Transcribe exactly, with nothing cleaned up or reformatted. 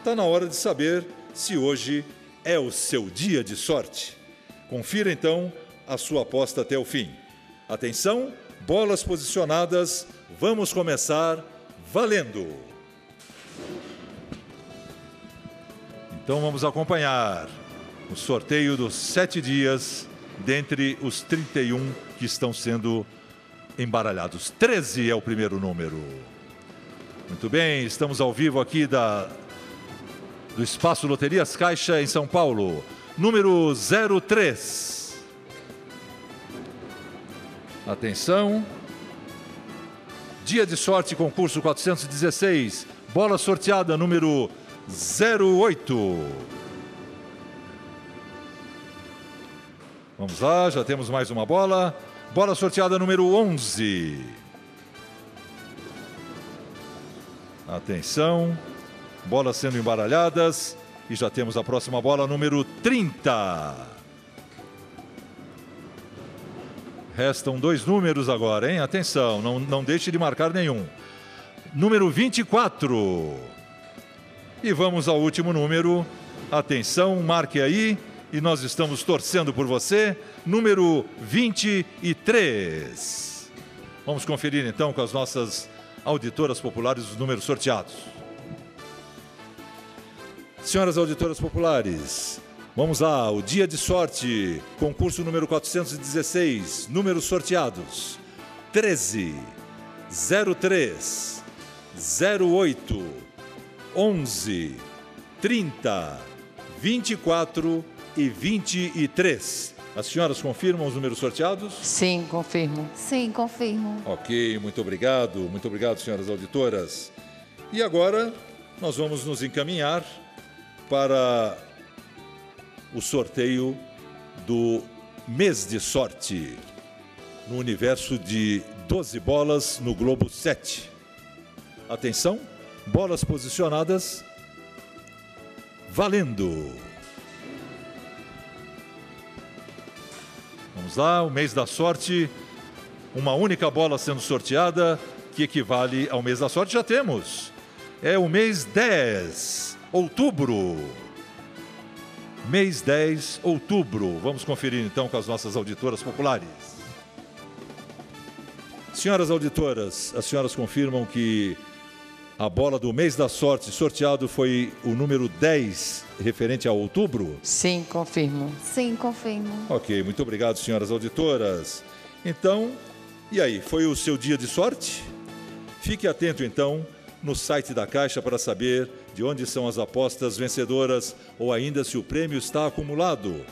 está na hora de saber se hoje é o seu dia de sorte. Confira então a sua aposta até o fim. Atenção, bolas posicionadas, vamos começar valendo! Então vamos acompanhar o sorteio dos sete dias dentre os trinta e um que estão sendo embaralhados. treze é o primeiro número. Muito bem, estamos ao vivo aqui da, do Espaço Loterias Caixa em São Paulo. Número zero três. Atenção. Dia de sorte, concurso quatrocentos e dezesseis. Bola sorteada, número zero oito. Vamos lá, já temos mais uma bola. Bola sorteada, número onze. Atenção. Bolas sendo embaralhadas. E já temos a próxima bola, número trinta. Restam dois números agora, hein? Atenção, não, não deixe de marcar nenhum. Número vinte e quatro. E vamos ao último número. Atenção, marque aí. E nós estamos torcendo por você. Número vinte e três. Vamos conferir então com as nossas auditoras populares os números sorteados. Senhoras auditoras populares, vamos lá, o dia de sorte, concurso número quatrocentos e dezesseis, números sorteados: treze, zero três, zero oito, onze, trinta, vinte e quatro e vinte e três. As senhoras confirmam os números sorteados? Sim, confirmo. Sim, confirmo. Ok, muito obrigado, muito obrigado, senhoras auditoras. E agora nós vamos nos encaminhar para o sorteio do mês de sorte no universo de doze bolas no Globo sete. Atenção, bolas posicionadas, valendo! Vamos lá, o mês da sorte, uma única bola sendo sorteada, que equivale ao mês da sorte, já temos. É o mês dez. Outubro, mês dez, outubro. Vamos conferir então com as nossas auditoras populares. Senhoras auditoras, as senhoras confirmam que a bola do mês da sorte sorteado foi o número dez, referente a outubro? Sim, confirmo. Sim, confirmo. Ok, muito obrigado, senhoras auditoras. Então, e aí, foi o seu dia de sorte? Fique atento então no site da Caixa para saber de onde são as apostas vencedoras ou ainda se o prêmio está acumulado.